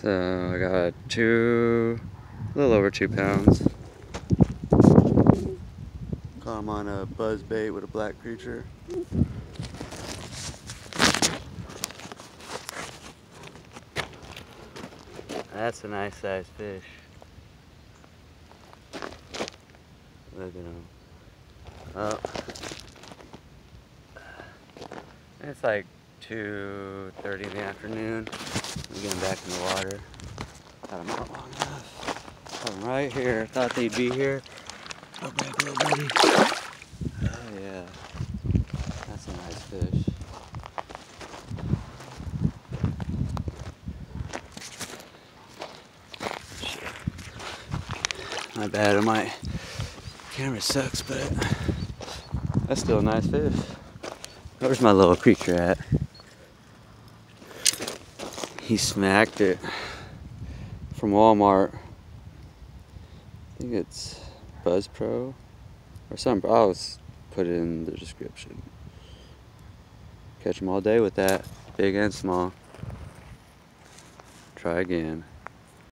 So I got a little over 2 pounds. Caught him on a buzzbait with a black creature. That's a nice sized fish. Look at him. Oh. It's like 2:30 in the afternoon. I'm getting back in the water. Got him out long enough. Got him right here. Thought they'd be here. Go back, little buddy. Oh yeah. That's a nice fish. My bad, my camera sucks, but that's still a nice fish. Where's my little creature at? He smacked it from Walmart. I think it's Buzz Pro or something. I'll put it in the description. Catch them all day with that, big and small. Try again.